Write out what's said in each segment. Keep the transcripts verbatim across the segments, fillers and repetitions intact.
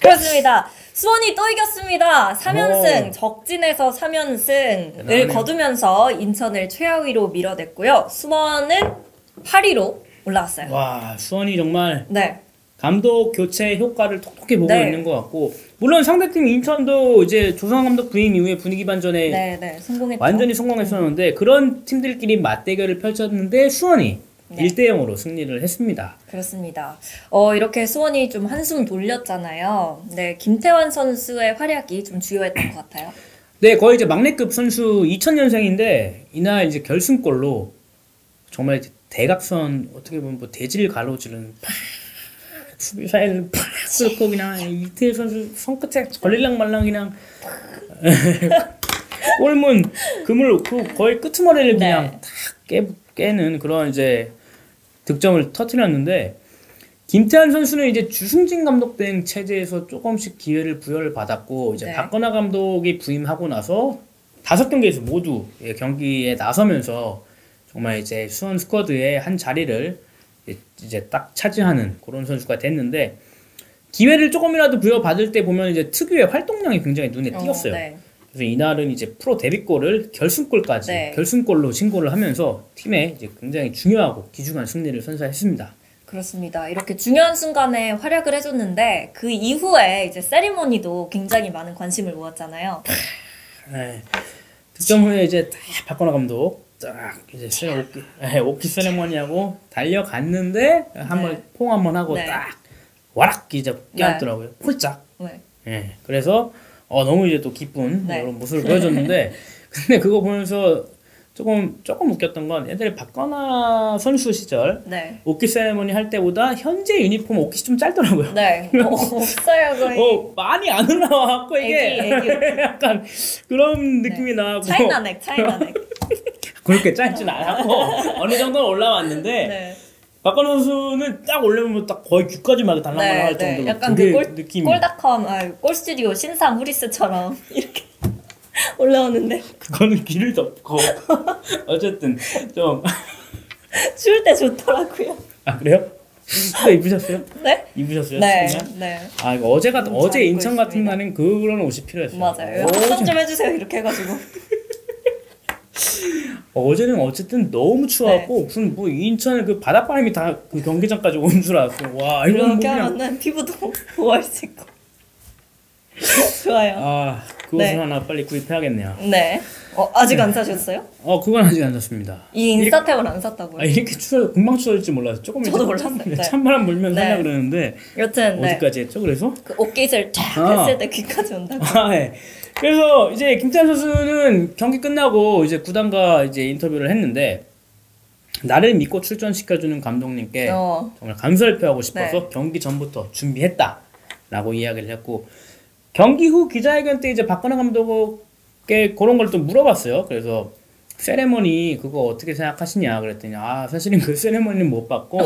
그렇습니다. 수원이 또 이겼습니다. 삼 연승, 오. 적진에서 삼 연승을 대단하네요. 거두면서 인천을 최하위로 밀어냈고요. 수원은 팔 위로 올라갔어요. 와, 수원이 정말 네. 감독 교체 효과를 톡톡히 보고 네. 있는 것 같고, 물론 상대팀 인천도 이제 조성환 감독 부임 이후에 분위기 반전에 네, 네. 성공했죠. 완전히 성공했었는데 음. 그런 팀들끼리 맞대결을 펼쳤는데 수원이 네. 일 대 영으로 승리를 했습니다. 그렇습니다. 어, 이렇게 수원이 좀 한숨 돌렸잖아요. 네, 김태환 선수의 활약이 좀 주요했던 것 같아요. 네, 거의 이제 막내급 선수 이천 년생인데 이날 이제 결승골로 정말 대각선 어떻게 보면 뭐 대지를 가로지르는 수비 사이를 팍 뚫고 그냥 이태일 선수 손끝에 걸릴랑 말랑 그냥 골문 그물 그 거의 끄트머리를 그냥 네. 탁 깨, 깨는 그런 이제 득점을 터뜨렸는데, 김태환 선수는 이제 주승진 감독 된 체제에서 조금씩 기회를 부여를 받았고, 이제 네. 박건하 감독이 부임하고 나서 다섯 경기에서 모두 경기에 나서면서 정말 이제 수원 스쿼드의 한 자리를 이제 딱 차지하는 그런 선수가 됐는데, 기회를 조금이라도 부여받을 때 보면 이제 특유의 활동량이 굉장히 눈에 띄었어요. 어, 네. 그래서 이날은 이제 프로 데뷔골을 결승골까지 네. 결승골로 신고를 하면서 팀에 이제 굉장히 중요하고 귀중한 승리를 선사했습니다. 그렇습니다. 이렇게 중요한 순간에 활약을 해줬는데 그 이후에 이제 세리머니도 굉장히 많은 관심을 모았잖아요. 네. 득점 후에 이제 딱 박건하 감독 딱 이제 세, 오키, 네, 오키 세리머니하고 달려갔는데 한번 네. 포옹 한번 하고 네. 딱 와락 이제 깨었더라고요. 네. 폴짝. 네. 네. 그래서 어 너무 이제 또 기쁜 네. 이런 모습을 보여줬는데 근데 그거 보면서 조금 조금 웃겼던 건 옛날에 박건하 선수 시절 네. 오키 세레머니 할 때보다 현재 유니폼 오키이 좀 짧더라고요. 네. 어, 없어요 거의. 어 많이 안 올라와갖고 이게 애기, 애기. 약간 그런 느낌이 네. 나고. 차이나넥 차이나넥. 그렇게 짧진 않았고 어느 정도는 올라왔는데. 네. 박건하 선수는 딱 올려보면 딱 거의 귀까지 막 달랑달랑할 네, 정도로 네. 약간 그 골, 느낌이. 골닷컴, 아, 골스튜디오 신상 후리스처럼 이렇게 올라오는데 그거는 귀를 덮고 어쨌든 좀 추울 때 좋더라고요. 아 그래요? 네, 입으셨어요? 네? 입으셨어요? 네, 네. 아 이거 어제 같 어제 인천 같은 날은 그런 옷이 필요했어요. 맞아요. 협찬 좀 해주세요 이렇게 해가지고. 어제는 어쨌든 너무 추웠고 네. 무슨 뭐 인천의 그 바닷바람이 다 그 경기장까지 온 줄 알았어. 와 이건 이렇게 뭐 하면은 피부도 보호할 수 있고 좋아요. 아 그것을 네. 하나 빨리 구입해야겠네요. 네. 어 아직 네. 안 사셨어요? 어 그건 아직 안 샀습니다. 이 인스타템을 안 샀다고요? 아 이렇게 추워 금방 추워질지 몰라서 조금 저도 몰랐어요. 네. 찬바람 불면 네. 살려 그러는데 여튼 어디까지 네. 했죠? 그래서 그 옷깃을 쫙 아. 했을 때 귀까지 온다고. 아, 네. 그래서 이제 김태환 선수는 경기 끝나고 이제 구단과 이제 인터뷰를 했는데 나를 믿고 출전시켜주는 감독님께 어. 정말 감사를 표하고 싶어서 네. 경기 전부터 준비했다라고 이야기를 했고 경기 후 기자회견 때 이제 박건하 감독에게 그런 걸 좀 물어봤어요. 그래서 세레머니 그거 어떻게 생각하시냐 그랬더니 아 사실은 그 세레머니는 못 봤고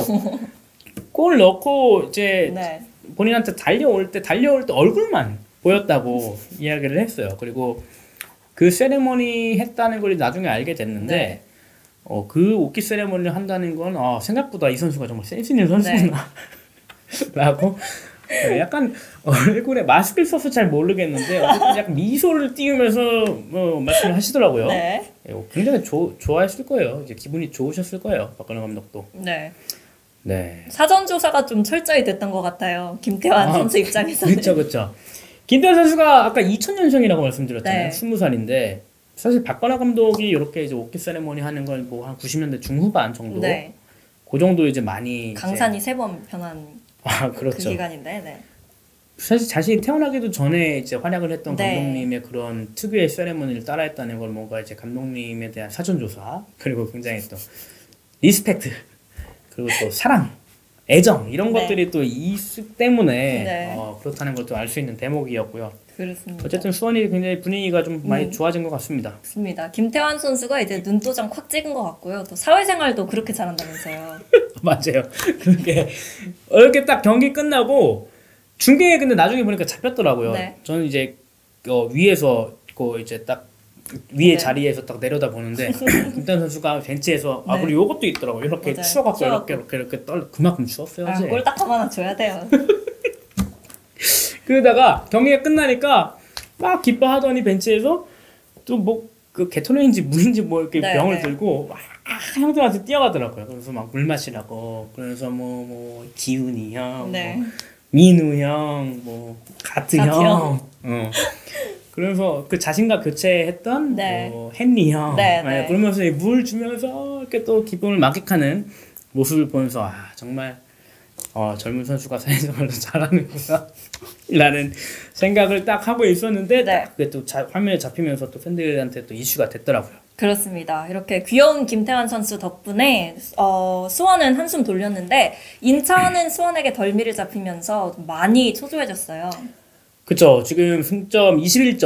골 넣고 이제 네. 본인한테 달려올 때 달려올 때 얼굴만 보였다고 이야기를 했어요. 그리고 그 세레머니 했다는 걸 나중에 알게 됐는데 네. 어, 그 오키 세레머니를 한다는 건 아, 생각보다 이 선수가 정말 센스 있는 선수구나 네. 라고 약간 얼굴에 마스크를 써서 잘 모르겠는데 어쨌든 약간 미소를 띄우면서 뭐 말씀을 하시더라고요. 네. 굉장히 조, 좋아했을 거예요. 이제 기분이 좋으셨을 거예요. 박건하 감독도. 네. 네. 사전 조사가 좀 철저히 됐던 것 같아요. 김태환 아, 선수 입장에서는. 그렇죠, 그렇죠. 김태환 선수가 아까 이천 년생이라고 말씀드렸잖아요. 네. 스무 살인데 사실 박건하 감독이 이렇게 이제 오키 세레머니 하는 걸 뭐 한 구십 년대 중후반 정도. 네. 그 정도 이제 많이 강산이 세 번 변한. 아, 그렇죠. 그 기간인데, 네. 사실 자신이 태어나기도 전에 이제 활약을 했던 네. 감독님의 그런 특유의 세레머니를 따라했다는 걸 뭔가 이제 감독님에 대한 사전조사 그리고 굉장히 또 리스펙트 그리고 또 사랑, 애정 이런 네. 것들이 또 있기 때문에 네. 어, 그렇다는 걸 또 알 수 있는 대목이었고요. 그렇습니다. 어쨌든 수원이 굉장히 분위기가 좀 많이 음. 좋아진 것 같습니다. 맞습니다. 김태환 선수가 이제 눈도장 콱 찍은 것 같고요. 또 사회생활도 그렇게 잘한다면서요. 맞아요. 그게 이렇게 딱 경기 끝나고 중계에 근데 나중에 보니까 잡혔더라고요. 네. 저는 이제 어, 위에서 그 이제 딱 위에 네. 자리에서 딱 내려다 보는데 김태환 선수가 벤치에서 네. 아 그리고 요것도 있더라고요. 이렇게 추워갖고 이렇게 이렇게 이렇게 떨 그만큼 추웠어요. 아, 골 딱 하나 줘야 돼요. 그러다가 경기가 끝나니까 막 기뻐하더니 벤치에서 또 뭐 그 개토레인지 물인지 뭐 이렇게 네, 병을 네. 들고 막 형들한테 뛰어가더라고요. 그래서 막 물 마시라고. 그래서 뭐 뭐 기훈이 형, 네. 뭐 민우 형, 뭐 가트 형, 형. 어. 그래서 그 자신과 교체했던 네. 뭐 헨리 형, 네, 네. 그러면서 물 주면서 이렇게 또 기쁨을 만끽하는 모습을 보면서 아 정말 어, 젊은 선수가 사회생활도 잘하는구나 라는 생각을 딱 하고 있었는데 네. 딱 그게 또 자, 화면에 잡히면서 또 팬들한테 또 이슈가 됐더라고요. 그렇습니다. 이렇게 귀여운 김태환 선수 덕분에 어, 수원은 한숨 돌렸는데 인천은 수원에게 덜미를 잡히면서 많이 초조해졌어요. 그쵸. 지금 승점 이십일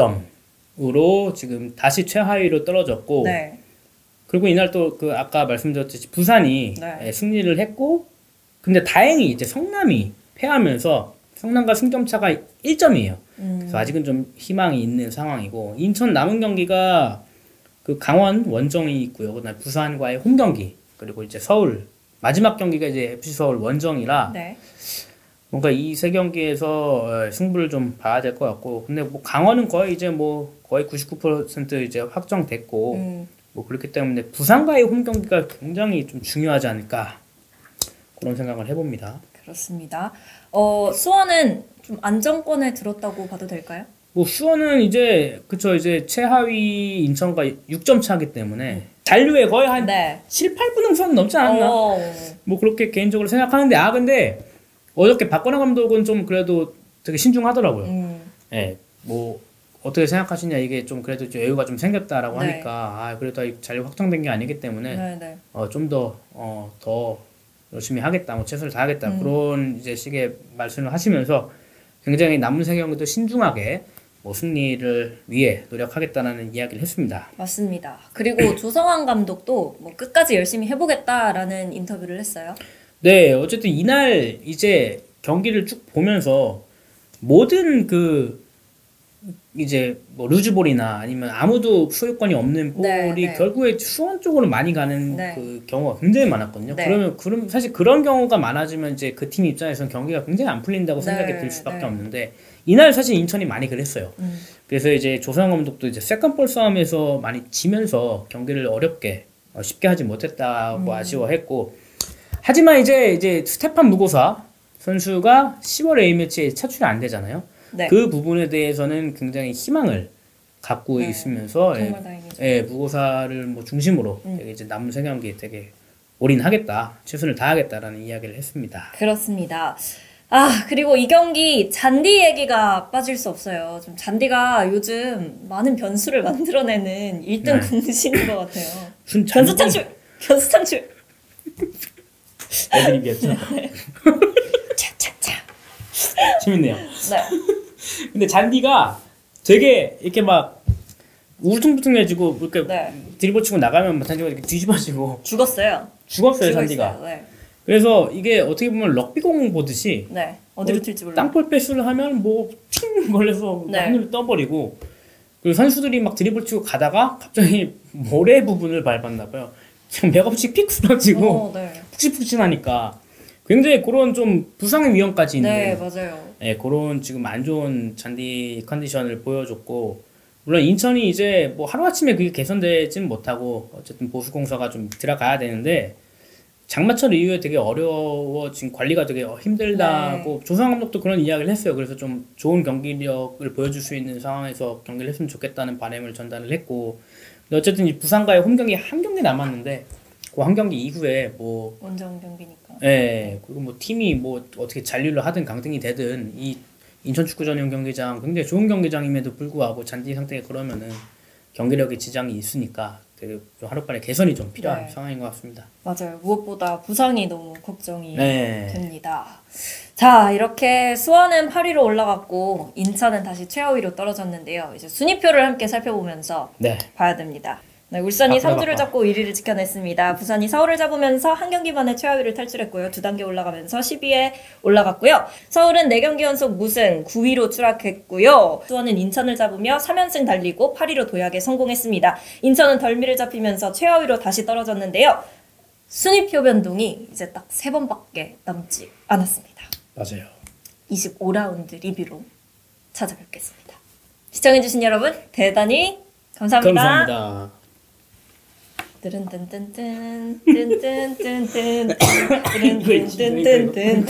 점으로 지금 다시 최하위로 떨어졌고 네. 그리고 이날 또 그 아까 말씀드렸듯이 부산이 네. 승리를 했고 근데 다행히 이제 성남이 패하면서 성남과 승점 차가 일 점이에요. 음. 그래서 아직은 좀 희망이 있는 상황이고 인천 남은 경기가 그 강원 원정이 있고요. 그다음에 부산과의 홈 경기 그리고 이제 서울 마지막 경기가 이제 에프씨 서울 원정이라 네. 뭔가 이 세 경기에서 승부를 좀 봐야 될 것 같고 근데 뭐 강원은 거의 이제 뭐 거의 구십구 퍼센트 이제 확정됐고 음. 뭐 그렇기 때문에 부산과의 홈 경기가 굉장히 좀 중요하지 않을까. 그런 생각을 해봅니다. 그렇습니다. 어, 수원은 좀 안정권에 들었다고 봐도 될까요? 뭐 수원은 이제 그쵸 이제 최하위 인천과 육 점 차기 때문에 잔류에 거의 한 네. 칠, 팔 분 응선 넘지 않았나? 오. 뭐 그렇게 개인적으로 생각하는데 아 근데 어저께 박건하 감독은 좀 그래도 되게 신중하더라고요. 음. 네, 뭐 어떻게 생각하시냐 이게 좀 그래도 좀 여유가 좀 생겼다라고 네. 하니까 아 그래도 잔류 확정된 게 아니기 때문에 네, 네. 어, 좀 더 어, 더 열심히 하겠다, 뭐 최선을 다하겠다 음. 그런 이제 식의 말씀을 하시면서 굉장히 남은 세 경기도 신중하게 뭐 승리를 위해 노력하겠다라는 이야기를 했습니다. 맞습니다. 그리고 조성환 감독도 뭐 끝까지 열심히 해보겠다라는 인터뷰를 했어요. 네, 어쨌든 이날 이제 경기를 쭉 보면서 모든 그 이제 뭐 루즈볼이나 아니면 아무도 소유권이 없는 볼이 네, 네. 결국에 수원 쪽으로 많이 가는 네. 그 경우가 굉장히 많았거든요. 네. 그러면 그럼 사실 그런 경우가 많아지면 이제 그 팀 입장에서는 경기가 굉장히 안 풀린다고 네, 생각이 들 수밖에 네. 없는데 이날 사실 인천이 많이 그랬어요. 음. 그래서 이제 조성 감독도 이제 세컨볼 싸움에서 많이 지면서 경기를 어렵게 어, 쉽게 하지 못했다고 음. 아쉬워했고 하지만 이제 이제 스테판 무고사 선수가 시월 A매치에 차출이 안 되잖아요. 네. 그 부분에 대해서는 굉장히 희망을 갖고 네. 있으면서 예, 예, 무고사를 뭐 중심으로 음. 되게 이제 남은 세 경기에 되게 올인하겠다, 최선을 다하겠다라는 이야기를 했습니다. 그렇습니다. 아 그리고 이 경기 잔디 얘기가 빠질 수 없어요. 좀 잔디가 요즘 많은 변수를 만들어내는 일 등 네. 공신인 것 같아요. 변수 창출, 변수 창출. 애드립이었죠. 네. 차차차. 재밌네요. 네. 근데 잔디가 되게 이렇게 막 울퉁불퉁해지고 이렇게 네. 드리블 치고 나가면 막 잔디가 이렇게 뒤집어지고 죽었어요. 죽었어요 잔디가. 네. 그래서 이게 어떻게 보면 럭비공 보듯이 네. 어디로 뭐 튈지 몰라. 땅볼 패스를 하면 뭐 팅 걸려서 네. 하늘을 떠버리고 그리고 선수들이 막 드리블 치고 가다가 갑자기 모래 부분을 밟았나 봐요. 맥없이 픽 쓰러지고 오, 네. 푹신푹신하니까 굉장히 그런 좀 부상의 위험까지 있는 네 맞아요. 네, 그런 지금 안 좋은 잔디 컨디션을 보여줬고 물론 인천이 이제 뭐 하루아침에 그게 개선되진 못하고 어쨌든 보수공사가 좀 들어가야 되는데 장마철 이후에 되게 어려워진 관리가 되게 힘들다고 네. 조성 감독도 그런 이야기를 했어요. 그래서 좀 좋은 경기력을 보여줄 수 있는 상황에서 경기를 했으면 좋겠다는 바람을 전달을 했고 근데 어쨌든 이 부산과의 홈 경기 한 경기 남았는데 그 한 경기 이후에 뭐 원정 경기니까. 네. 그리고 뭐 팀이 뭐 어떻게 잔류를 하든 강등이 되든 이 인천 축구 전용 경기장 굉장히 좋은 경기장임에도 불구하고 잔디 상태에 그러면은 경기력에 지장이 있으니까 되게 좀 하루빨리 개선이 좀 필요한 네. 상황인 것 같습니다. 맞아요. 무엇보다 부상이 너무 걱정이 네. 됩니다. 자, 이렇게 수원은 팔 위로 올라갔고 인천은 다시 최하위로 떨어졌는데요. 이제 순위표를 함께 살펴보면서 네. 봐야 됩니다. 네, 울산이 삼 주를 잡고 일 위를 지켜냈습니다. 부산이 서울을 잡으면서 한 경기 만에 최하위를 탈출했고요. 두 단계 올라가면서 십 위에 올라갔고요. 서울은 네 경기 연속 무승 구 위로 추락했고요. 수원은 인천을 잡으며 삼 연승 달리고 팔 위로 도약에 성공했습니다. 인천은 덜미를 잡히면서 최하위로 다시 떨어졌는데요. 순위표 변동이 이제 딱 세 번밖에 남지 않았습니다. 맞아요. 이십오 라운드 리뷰로 찾아뵙겠습니다. 시청해주신 여러분 대단히 감사합니다. 감사합니다. 뜬뜬뜬뜬 뜬뜬뜬뜬 뜬뜬뜬뜬뜬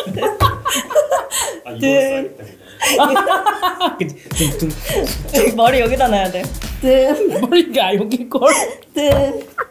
아 이거 써야겠다. 머리 여기다 놔야 돼. 머리가 여기 걸.